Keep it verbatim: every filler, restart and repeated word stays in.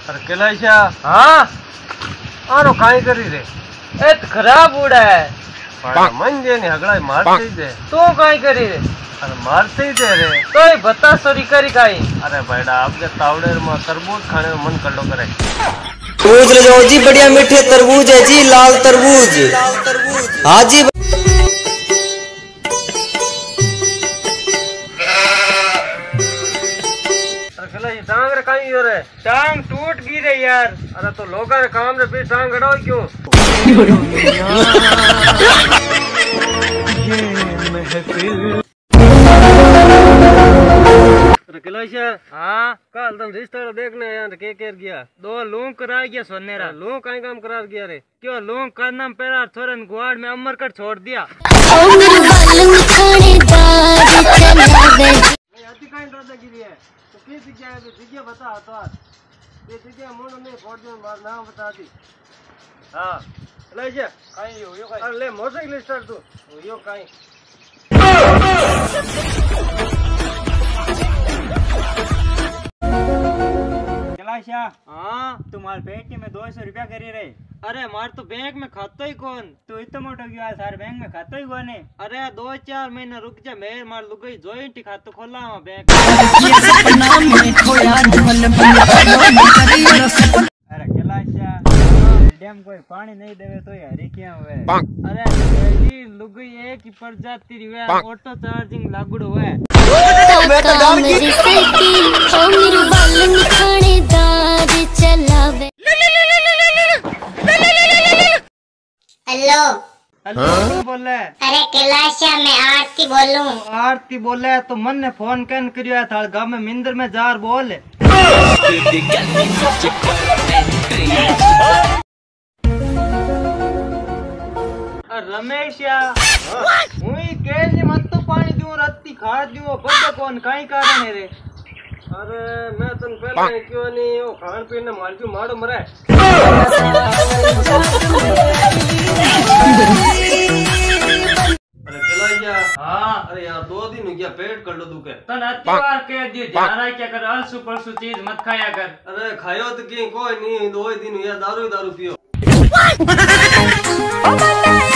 अरे कैलाशा हाँ आरो काई करी रे ए तो खराब उड़ा है मन जे ने हगड़ा मारते ही दे तू काई करी रे अरे मारते ही दे रे तो ही बता सॉरी करी काई अरे भाईडा आपके तावड़े में तरबूज खाने में मन कल्लो करे तरबूज ले जाओ जी, बढ़िया मीठे तरबूज है जी, लाल तरबूज। हाँ जी टांग रे काई हो रे टांग टूट गई रे यार। अरे तो लोगा रे काम रे फिर टांग गड़ाओ क्यों अरे कैलाशा हाँ कल तुम रिश्ता देखने यार के केर गया दो लूंग करा गया सोनेरा। लो काई काम करार गया रे क्यों लूंग करना पेरा थोरन गुआड़ में अमर कर छोड़ दिया। अति काई दादागिरी है तो किस जगह है जगह बता तो ये जगह मोड़ में फोड़ दे मार नाम बता दी। हां कैलाशा काई हो यो काई अरे ले मोटरसाइकिल स्टार्ट तू यो काई कैलाशा हाँ तुम्हारे पेटी में दो सौ रुपया करी रहे। अरे मार तो बैंक में खाता ही कौन तू इतना मोटा गया सारे बैंक में खाता ही कौन है। अरे दो चार महीना रुक जा मेरे मार लुगाई जॉइंट खाता खोला हुआ बैंक। अरे कैलाशा डैम कोई पानी नहीं देवे तो हरी क्या हुए। अरे तेरी लुगाई एक ही प्रजाति हुए ऑटो चार्जिंग लागुड़ हुए। हेलो हेलो कौन बोल रहा है। अरे कैलाशा मैं आरती बोलूं। आरती बोले है तो मन ने फोन कैन करियो था गाँव में मिंदर में जार बोल। रमेश या हुई के मत तो पानी दूं रत्ती खा दूं बड़ा कौन काई कारण है रे। अरे मैं तन पहले क्यों नहीं वो खान पीने मार क्यों मारो मरे। अरे कैलाशा हाँ अरे यार दो दिन हो गया पेट कर लो दुखे तन अति बार कह दियो जाना क्या कर अलसु परसु चीज मत खाया कर। अरे खायो तो की कोई नहीं दो दिन हुआ दारू ही दारू पियो।